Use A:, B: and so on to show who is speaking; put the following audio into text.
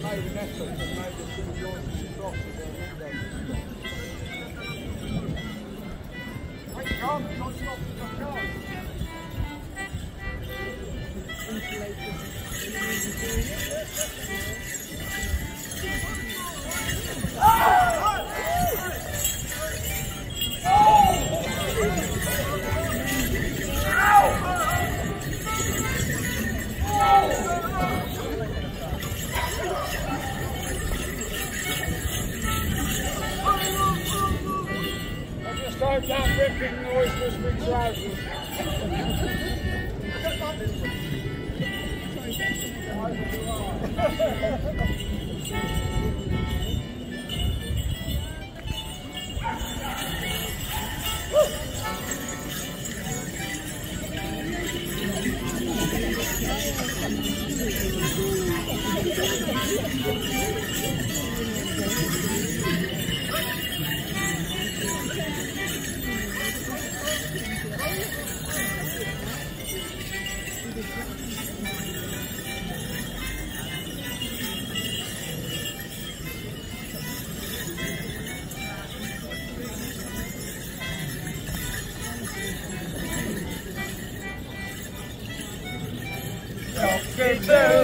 A: made an effort and made a few joints across with their window. I can't, not stop it, I can't. Start down ripping noise with big trousers. Good